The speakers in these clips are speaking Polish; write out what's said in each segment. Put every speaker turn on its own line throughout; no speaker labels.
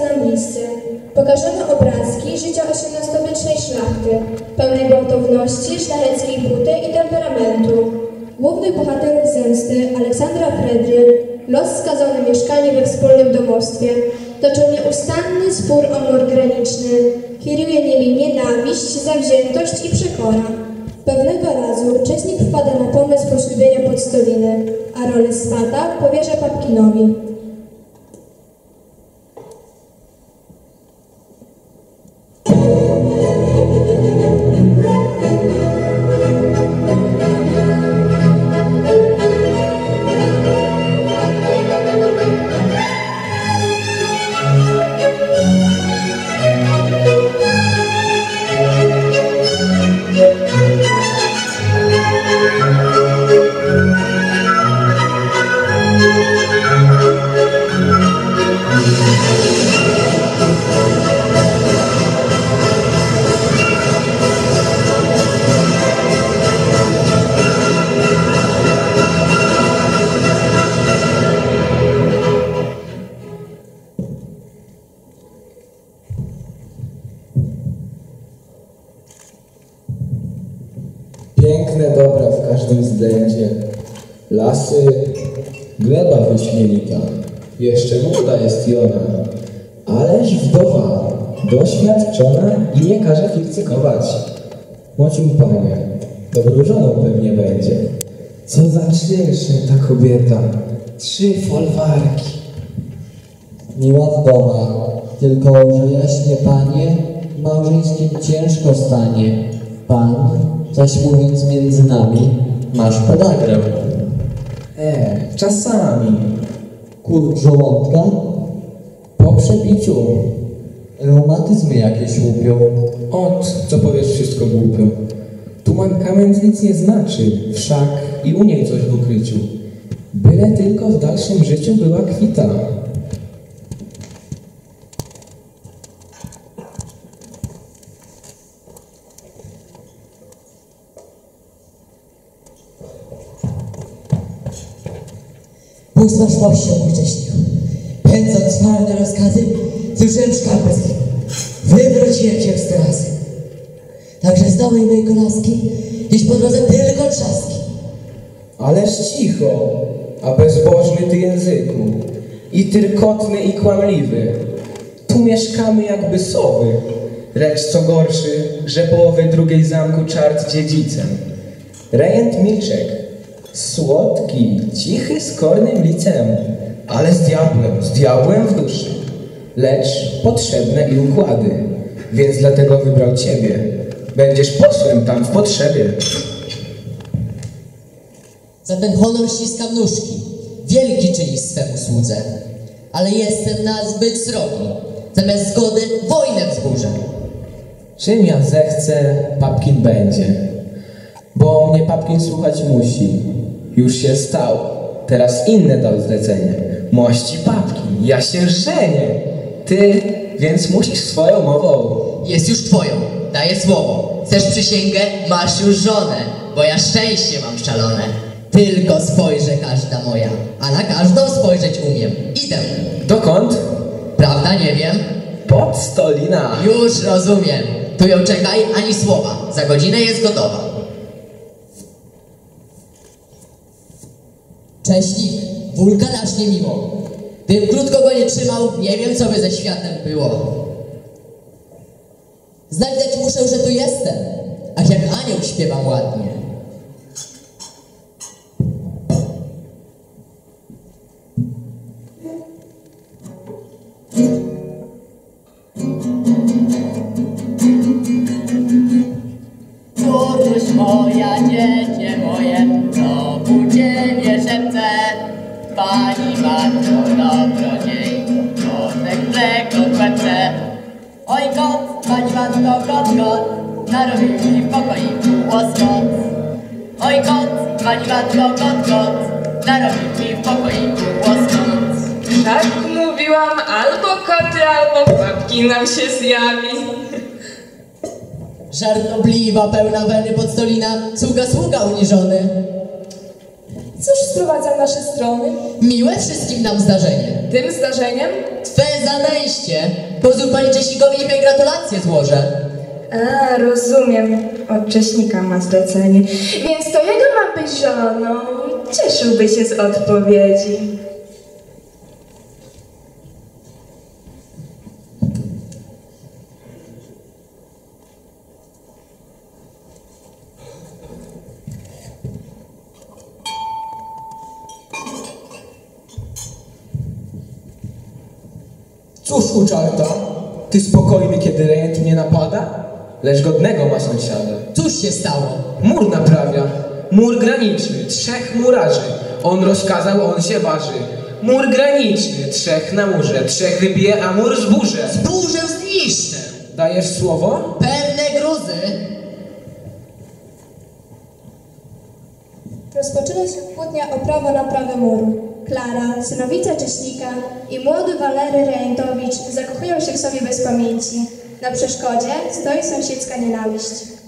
nam bliscy. Pokażemy obrazki życia XVIII-wiecznej szlachty, pełnej gwałtowności, szlacheckiej buty i temperamentu. Głównych bohaterów zemsty, Aleksandra Fredry, los skazony mieszkali we wspólnym domostwie, toczą nieustanny spór o mur graniczny, kieruje nimi nienawiść, zawziętość i przekora. Pewnego razu Czesnik wpada na pomysł poślubienia Podstoliny, a rolę swata powierza Papkinowi.
Piękne dobra w każdym względzie. Lasy, gleba wyśmienita. Jeszcze młoda jest i ona, ależ wdowa, doświadczona i nie każe fikcykować. Młociu panie, dobrą żoną pewnie będzie. Co za czynsze ta kobieta, 3 folwarki.
Miła wdowa, tylko że jaśnie panie, małżeńskim ciężko stanie. Pan, coś mówiąc między nami, masz podagrę.
Czasami.
Kurcz żołądka?
Po przebiciu.
Reumatyzmy jakieś łupią.
Co powiesz wszystko głupio. Tu mankament nic nie znaczy, wszak i u niej coś w ukryciu. Byle tylko w dalszym życiu była kwita.
Bóg z waszłością, mój Cześniku. Pędząc twarde rozkazy, słyszałem szkarpę z chwilą. Wywróciłem się z terasy. Także z dołej mojej kolaski, gdzieś po drodze tylko trzaski.
Ależ cicho, a bezbożny ty języku, i tyrkotny i kłamliwy. Tu mieszkamy jakby sowy, lecz co gorszy, że połowy drugiej zamku czart dziedzicem. Rejent Milczek, słodki, cichy, skornym licem, ale z diabłem w duszy. Lecz potrzebne i układy, więc dlatego wybrał ciebie. Będziesz posłem tam w potrzebie.
Za ten honor ściskam nóżki, wielki czynisz swemu słudze. Ale jestem na zbyt srogi, zamiast zgody wojnę wzburzę.
Czym ja zechcę, Papkin będzie. Bo mnie Papkin słuchać musi. Już się stał, teraz inne dał zlecenie. Mości Papkin, ja się żenię. Ty więc musisz swoją mową.
Jest już twoją, daję słowo. Chcesz przysięgę? Masz już żonę, bo ja szczęście mam szalone. Tylko spojrzę każda moja, a na każdą spojrzeć umiem. Idę.
Dokąd?
Prawda, nie wiem.
Podstolina.
Już rozumiem. Tu ją czekaj, ani słowa. Za godzinę jest gotowa. Cześnik, wulkanaż nie mimo. Gdybym krótko go nie trzymał, nie wiem, co by ze światem było. Znać dać muszę, że tu jestem, ach jak anioł śpiewam ładnie.
Córuś moja, dziecię moje, to ku ciebie szepce. Pani matko, dobrodziejko, kotek mleko kwepce. Oj kot, pani matko, kot, narobił mi w pokoiku łoskot. Oj kot, pani matko, kot, narobił mi w pokoiku łoskot.
Tak mówiłam, albo koty, albo babki nam się zjawi.
Żartobliwa, pełna weny Podstolina, sługa uniżony.
Cóż sprowadza nasze strony?
Miłe wszystkim nam zdarzenie.
Tym zdarzeniem?
Twe zamęście. Pozór pani Cześnikowi niechaj gratulacje złożę.
A, rozumiem. Od Cześnika ma zlecenie. Więc to jego ma być żoną. Cieszyłby się z odpowiedzi.
Cóż u czarta? Ty spokojny, kiedy rejent nie napada? Lecz godnego ma sąsiada.
Cóż się stało?
Mur naprawia. Mur graniczny, 3 murarzy. On rozkazał, on się waży. Mur graniczny, 3 na murze. 3 wybije, a mur zburzę.
Burzę zniszczę.
Dajesz słowo?
Pewne gruzy.
Rozpoczyna się kłótnia o prawo naprawy muru. Klara, synowica Cześnika i młody Walery Rejentowicz zakochują się w sobie bez pamięci. Na przeszkodzie stoi sąsiedzka nienawiść.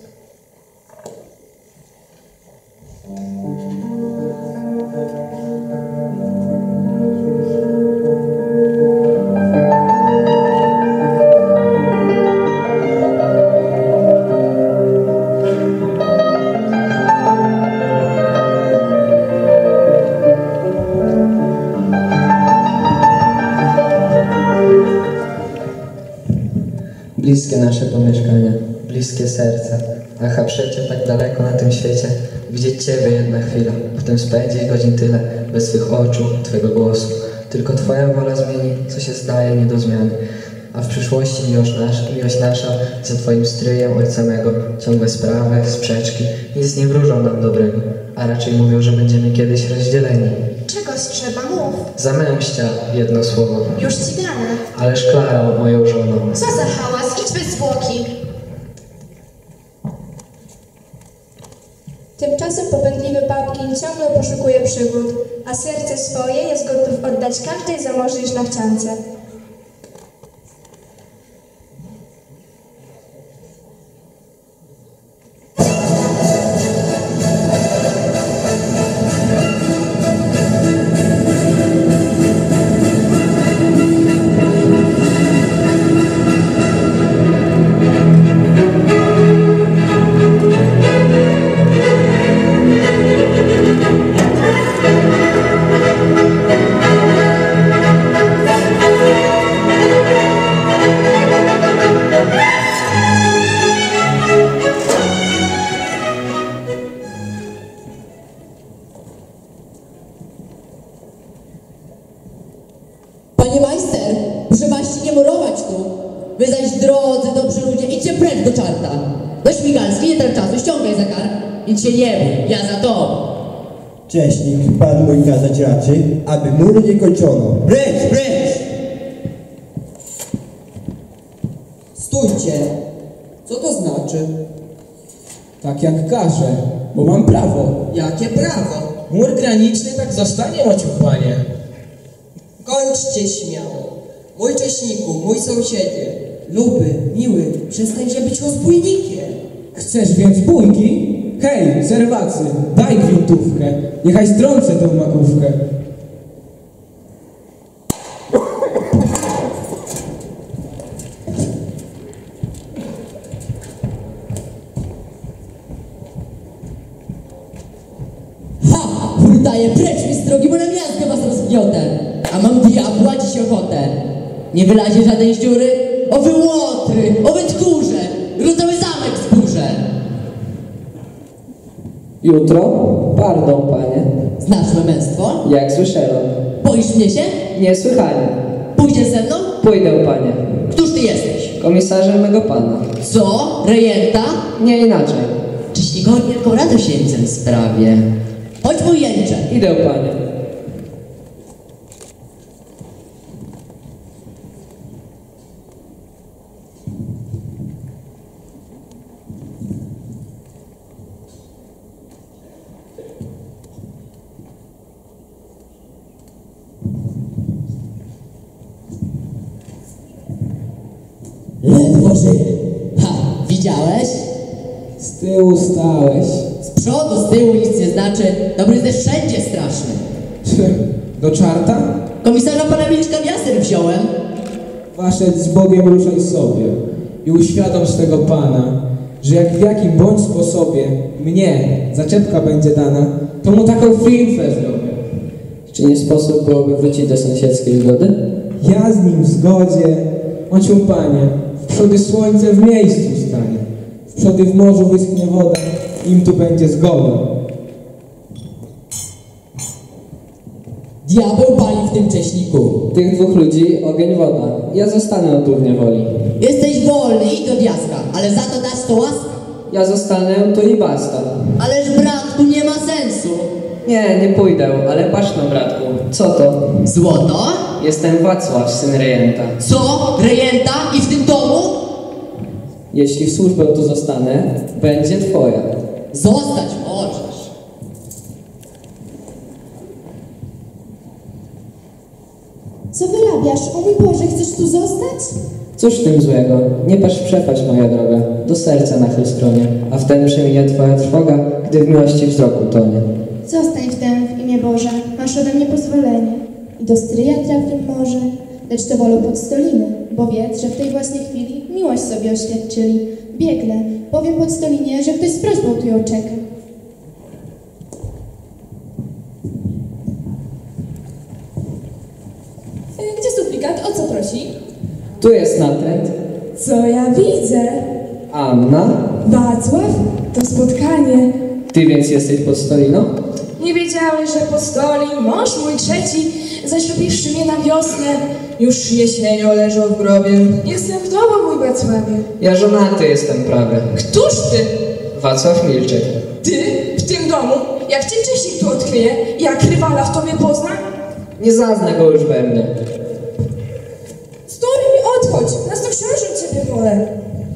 Bliskie nasze pomieszkania, bliskie serca. Ach, a przecie tak daleko na tym świecie widzieć Ciebie jedna chwila, potem spędzić godzin tyle bez Twych oczu, Twego głosu. Tylko Twoja wola zmieni, co się zdaje nie do zmiany. A w przyszłości miłość nasza za Twoim stryjem ojca mego, ciągłe sprawy, sprzeczki, nic nie wróżą nam dobrego, a raczej mówią, że będziemy kiedyś rozdzieleni.
Czegoś trzeba, mów.
Zamęścia jedno słowo,
Już ci dane.
ależ Klarą moją żoną.
Co za hałas, idź bez zwłoki. Tymczasem popędliwy Papkin ciągle poszukuje przygód, a serce swoje jest gotów oddać każdej zamożnej szlachciance.
Panie majster, proszę Waści nie murować tu. Wy zaś, drodzy, dobrzy ludzie, idźcie precz do czarta. Do Śmigalski, nie ten czasu, ściągaj za kar. Idź się nie bój, ja za to.
Cześnik, pan mój kazać raczy, aby muru nie kończono. Precz, precz!
Stójcie! Co to znaczy?
Tak jak każe, bo mam prawo.
Jakie prawo?
Mur graniczny tak zostanie, ociuch panie.
Kończcie śmiało. Mój Cześniku, mój sąsiedzie, luby, miły, przestańże być rozbójnikiem.
Chcesz więc bójki? Hej, serwacy, daj gwintówkę. Niechaj strącę tą makówkę.
Ha! Hurtaje, precz mi z drogi, bo na miazgę was rozgniotę. A mam diabła dziś ochotę. Nie wylazie żaden z dziury. O wy łotry, o wy tchórze, rudowy zamek zburzę.
Jutro? Pardon, panie.
Znasz me męstwo?
Jak słyszałem.
Boisz mnie się?
Niesłychanie.
Pójdziesz ze mną?
Pójdę, panie.
Któż ty jesteś?
Komisarzem mego pana.
Co? Rejenta?
Nie inaczej.
Czyś niegodnie jaką radosieńcem sprawie. Chodź mój jęcze.
Idę, panie.
Ledwo żyję. Ha, widziałeś?
Z tyłu stałeś.
Z przodu, z tyłu nic nie znaczy. Dobry jest wszędzie straszny.
Do czarta?
Komisarza pana Milczka Wiaser wziąłem.
Wasze z Bogiem ruszaj sobie i uświadom swego Pana, że jak w jakim bądź sposobie mnie zaczepka będzie dana, to mu taką frinfę zrobię.
Czy nie sposób byłoby wrócić do sąsiedzkiej zgody?
Ja z nim w zgodzie, ocią Panie, w przody słońce w miejscu stanie, w przody w morzu wyschnie woda, im tu będzie zgoda.
Diabeł pali w tym cześniku.
Tych dwóch ludzi ogień woda. Ja zostanę tu w niewoli.
Jesteś wolny, idź do diaska, ale za to dasz to łaska.
Ja zostanę tu i basta.
Ależ bratku, nie ma sensu.
Nie pójdę, ale patrz no bratku. Co to?
Złoto?
Jestem Wacław, syn rejenta.
Co? Rejenta? I w tym domu?
Jeśli w służbę tu zostanę, będzie twoja.
Zostać możesz.
Co wyrabiasz? O mój Boże, chcesz tu zostać?
Cóż w tym złego? Nie patrz w przepaść, moja droga. Do serca nachyl skronie, a wtedy przeminie twoja trwoga, gdy w miłości wzroku tonie.
Zostań wtem w imię Boże, masz ode mnie pozwolenie. I do stryja trafił może, lecz to wolą Podstoliny, bo wiedz, że w tej własnej chwili miłość sobie oświadczyli. Biegnę, powiem Podstolinie, że ktoś z prośbą tu ją czeka.
Gdzie suplikat? O co prosi?
Tu jest natręt.
Co ja widzę?
Anna?
Wacław? To spotkanie.
Ty więc jesteś Podstoliną?
Nie wiedziałeś, że Podstolin, mąż mój trzeci, zaślubiwszy mnie na wiosnę, już jesienią leżał w grobie. Jestem wdową, mój Wacławie.
Ja żonaty jestem prawy.
Któż ty?
Wacław Milczek.
Ty? W tym domu? Jak cię wcześniej tu odkryje, jak rywala w tobie pozna?
Nie zazna go już we mnie.
Stój mi odchodź, nas to książę ciebie wolę.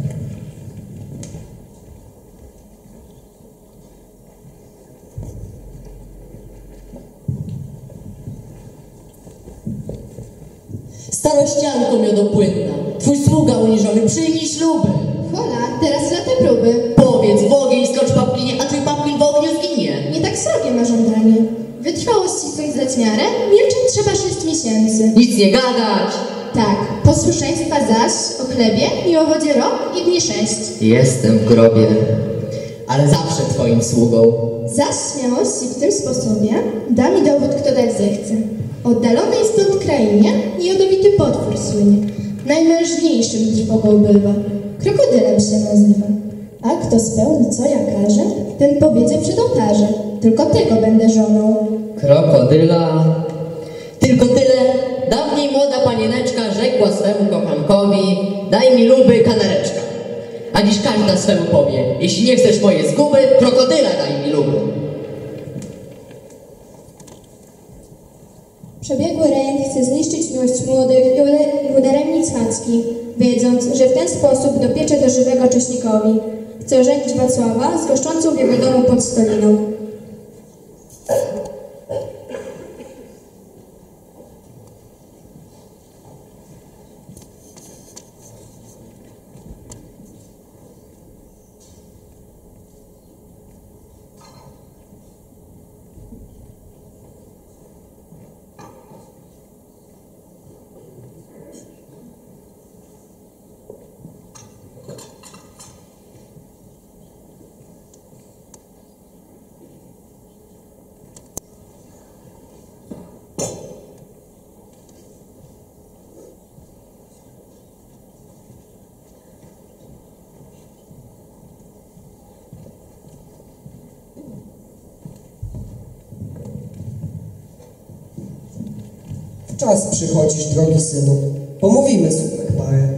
Starościanko miodopłynna, twój sługa uniżony, przyjmij śluby.
Hola, teraz lata próby.
Powiedz w ogień skocz paplinie, a twój paplin w ogniu zginie.
Nie tak srogie ma żądanie. Wytrwałość ci znać miarę, milczeć trzeba 6 miesięcy.
Nic nie gadać.
Tak, posłuszeństwa zaś o chlebie i o wodzie rok i dni 6.
Jestem w grobie, ale zawsze twoim sługą.
Zaś śmiałości w tym sposobie da mi dowód, kto dać zechce. Oddalonej stąd krainie jadowity potwór słynie. Najmężniejszym trwogą bywa. Krokodylem się nazywa. A kto spełni, co ja każę, ten powiedzie przed ołtarzem. Tylko tego będę żoną.
Krokodyla. Tylko tyle. Dawniej młoda panieneczka rzekła swemu kochankowi: daj mi luby kanareczka. A dziś każda swemu powie: jeśli nie chcesz mojej zguby, krokodyla daj mi luby.
Przebiegły rejent chce zniszczyć miłość młodych i udaremnić cwacki, wiedząc, że w ten sposób dopiecze do żywego cześnikowi. Chce ożenić Wacława z goszczącą w jego domu Podstoliną.
Czas przychodzisz, drogi synu. Pomówimy słówek parę.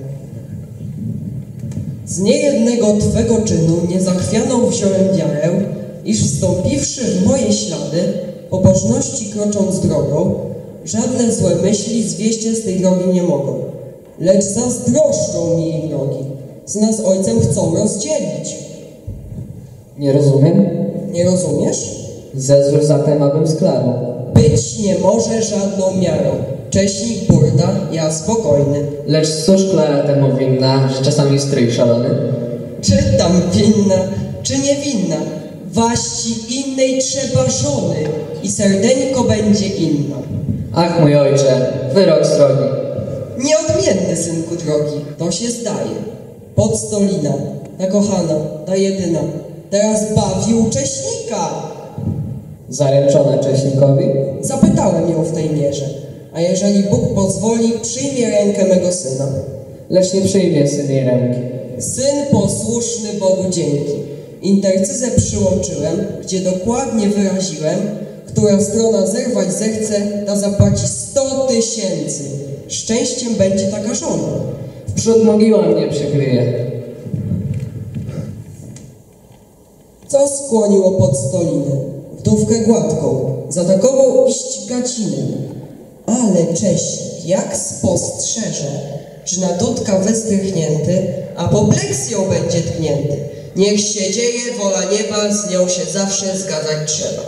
Z niejednego twego czynu niezachwianą wziąłem wiarę, iż wstąpiwszy w moje ślady, pobożności krocząc drogą, żadne złe myśli zwieście z tej drogi nie mogą. Lecz zazdroszczą mi jej wrogi, z nas ojcem chcą rozdzielić.
Nie rozumiem.
Nie rozumiesz?
Zezwól zatem, abym sklarł.
Być nie może żadną miarą. Cześnik burda, ja spokojny.
Lecz cóż Klara temu winna, że czasami strój szalony?
Czy tam winna, czy niewinna? Waści innej trzeba żony i serdeńko będzie inna.
Ach, mój ojcze, wyrok srogi.
Nieodmienny, synku drogi, to się zdaje. Podstolina, ta kochana, ta jedyna, teraz bawi ucześnika.
Zaręczona cześnikowi?
Zapytałem ją w tej mierze, a jeżeli Bóg pozwoli, przyjmie rękę mego syna.
Lecz nie przyjmie syn jej ręki.
Syn posłuszny Bogu dzięki. Intercyzę przyłączyłem, gdzie dokładnie wyraziłem, która strona zerwać zechce, ta zapłaci 100 000. Szczęściem będzie taka żona.
Wprzód mogiła mnie przykryje.
Co skłoniło Podstolinę? Wdówkę gładką, za takową iść gacinę. Ale Cześć jak spostrzeże, że na Dudka wystrychnięty, apopleksją będzie tknięty. Niech się dzieje, wola nieba, z nią się zawsze zgadzać trzeba.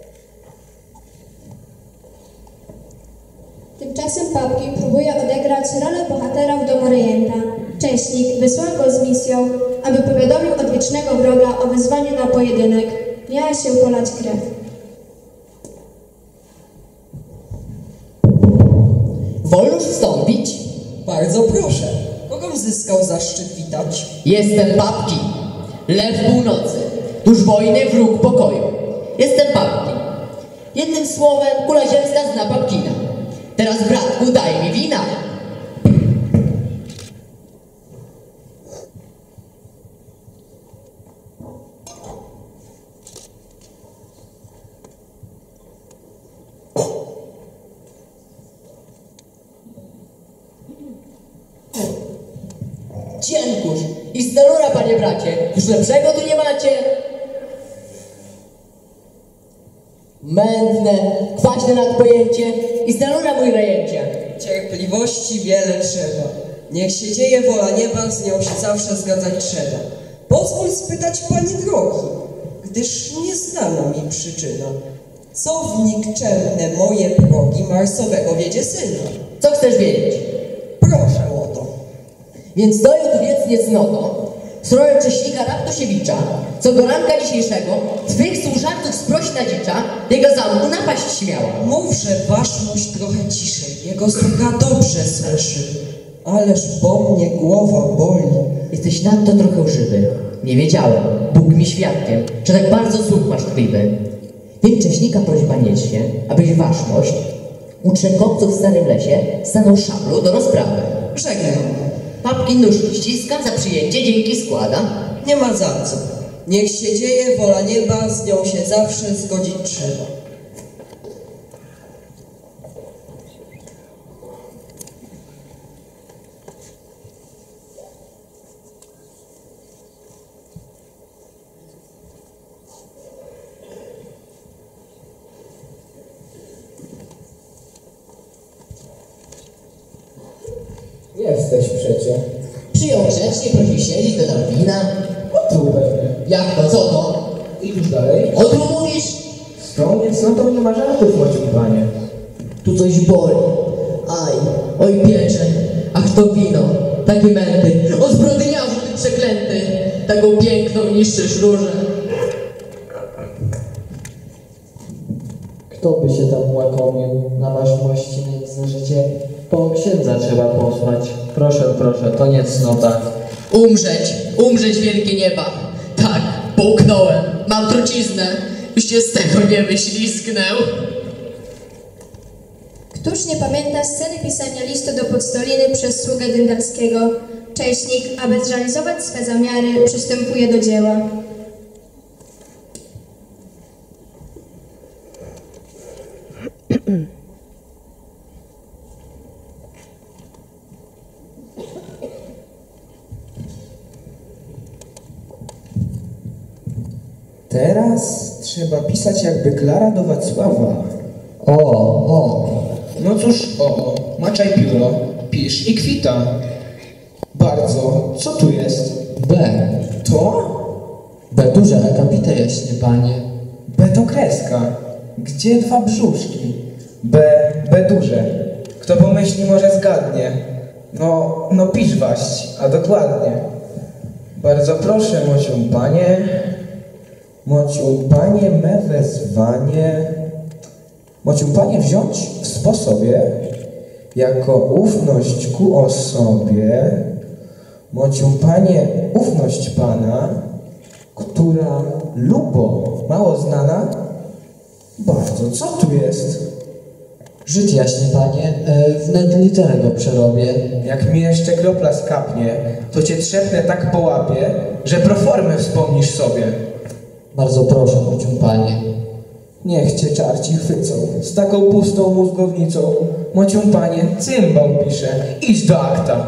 Tymczasem Papki próbuje odegrać rolę bohatera w domu rejenta. Cześnik wysłał go z misją, aby powiadomił odwiecznego wroga o wezwaniu na pojedynek. Miała się polać krew.
Wolnoż wstąpić?
Bardzo proszę. Kogom zyskał zaszczyt witać?
Jestem Papki, lew północy, tuż wojny, wróg pokoju. Jestem Papki. Jednym słowem, kula ziemska zna Papkina. Teraz, bratku, daj mi wina. Cienkusz i stelura, panie bracie, już lepszego tu nie macie. Mętne, kwaśne nadpojęcie i stelura, mój rejęcie.
Cierpliwości wiele trzeba. Niech się dzieje, wola nieba, z nią się zawsze zgadzać trzeba. Pozwól spytać, panie drogi, gdyż nieznana mi przyczyna. Co w nikczemne moje progi marsowego wiedzie syna?
Co chcesz wiedzieć?
Proszę o to.
Więc stoją tu wiec niecnoto, stroją Cześnika Raptosiewicza, co do ranka dzisiejszego twych służarców sprośna dzicza, jego zamku napaść śmiała.
Mówże waszmość trochę ciszej, jego sługa dobrze słyszy. Ależ bo mnie głowa boli.
Jesteś nadto trochę żywy. Nie wiedziałem, Bóg mi świadkiem, że tak bardzo słuch masz tkliwy. Więc Cześnika prośba niesie, abyś waszmość u trzech chłopców w starym lesie stanął szablą do rozprawy.
Żegnam.
Papki nóżki ściskam, za przyjęcie dzięki składam.
Nie ma za co. Niech się dzieje, wola nieba, z nią się zawsze zgodzić trzeba.
Jesteś przecie.
Przyjął grzecznie, prosił siedzieć, dodał wina.
Tu pewnie.
Jak to, co to?
I już dalej?
O tu mówisz?
Stroniec, no to nie ma żartów, młodzi panie.
Tu coś boli. Aj, oj piecze, ach to wino, takie męty. O zbrodniarzu ty przeklęty, taką piękną niszczysz różę.
Kto by się tam łakomił na waszmości nędzne życie? Po księdza trzeba posłać. Proszę, proszę, to nie cnota.
Umrzeć wielkie nieba. Tak, połknąłem, mam truciznę, już się z tego nie wyślizgnę.
Któż nie pamięta sceny pisania listu do Podstoliny przez sługę Dyndarskiego? Cześnik, aby zrealizować swe zamiary, przystępuje do dzieła.
Teraz trzeba pisać jakby Klara do Wacława.
O.
No cóż, maczaj pióro, pisz i kwita. Bardzo. Co tu jest?
B.
To?
B duże akapite, jaśnie panie.
B to kreska. Gdzie dwa brzuszki? B duże. Kto pomyśli, może zgadnie. No pisz waść, a dokładnie. Bardzo proszę, mocią panie. Mocium panie me wezwanie, mocium panie wziąć w sposobie, jako ufność ku osobie, mocium panie ufność pana, która lubo mało znana, bardzo, co tu jest?
Żyd jaśnie, panie, wnet literę go przerobię.
Jak mi jeszcze kropla skapnie, to cię trzepnę tak po łapie, że proformę wspomnisz sobie.
Bardzo proszę, mocium panie.
Niech cię czarci chwycą z taką pustą mózgownicą. Mocium panie, cymbał pisze, idź do akta.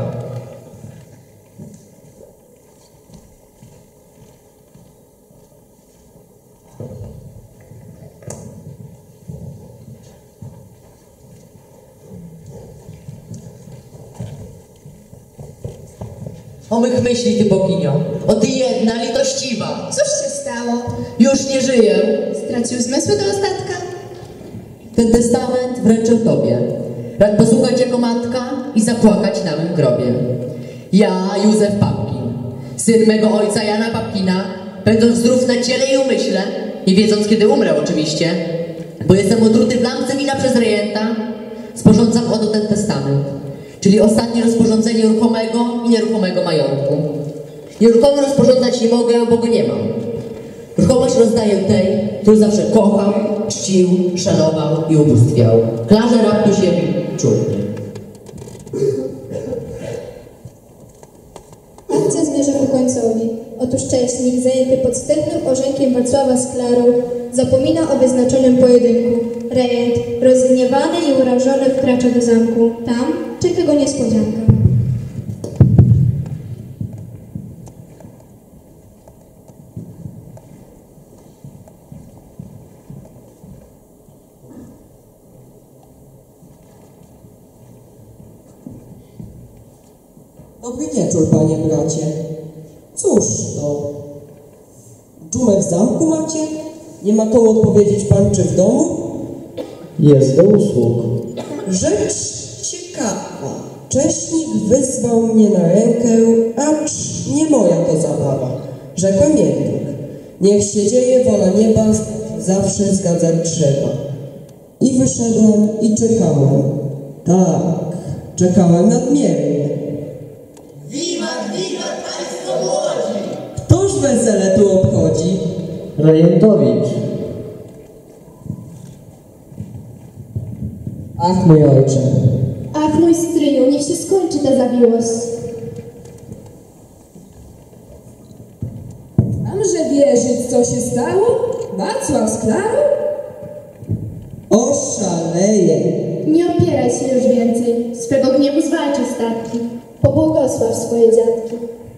O mych myśli, ty boginio, o ty jedna litościwa.
Cóż się stało?
Już nie żyję.
Stracił zmysły do ostatka?
Ten testament wręczę tobie. Rad posłuchać jako matka i zapłakać na mym grobie. Ja, Józef Papkin, syn mego ojca Jana Papkina, będąc zdrów na ciele i umyśle, nie wiedząc kiedy umrę oczywiście, bo jestem otruty w lampce wina przez rejenta, sporządzam oto ten testament, czyli ostatnie rozporządzenie ruchomego i nieruchomego majątku. Nieruchomy rozporządzać nie mogę, bo go nie mam. Ruchomość rozdaję tej, który zawsze kochał, czcił, szanował i ubóstwiał. Klarze Raptusiewicz czujnie.
Akcja zmierza ku końcowi. Otóż Cześnik, zajęty podstępnym orzękiem Wacława z Klarą, zapomina o wyznaczonym pojedynku. Rejent, rozgniewany i urażony, wkracza do zamku. Tam czeka go niespodzianka.
Dobry wieczór, panie bracie. Cóż to? Dżumę w zamku macie? Nie ma komu odpowiedzieć pan, czy w domu?
Jest do usług.
Rzecz ciekawa. Cześnik wyzwał mnie na rękę, acz nie moja to zabawa. Rzekłem jednak, niech się dzieje wola nieba, zawsze zgadzać trzeba. I wyszedłem i czekałem. Tak, czekałem nadmiernie.
Wiwat, wiwat, państwo młodzi!
Któż wesele tu obchodzi?
Rejentowicz. Ach, mój ojcze.
Ach, mój stryju, niech się skończy ta zawiłość.
Mamże wierzyć, co się stało? Wacław z Klarą?
Oszaleję.
Nie opieraj się już więcej. Swego gniewu zwalcz ostatki. Pobłogosław swoje dziadki.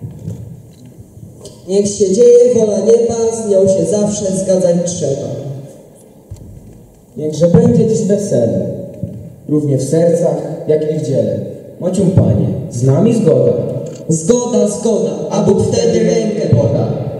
Niech się dzieje wola nieba, z nią się zawsze zgadzać trzeba.
Niechże będzie dziś wesele, równie w sercach, jak i w dziele. Mocium panie, z nami zgoda.
Zgoda, zgoda, a Bóg wtedy rękę poda.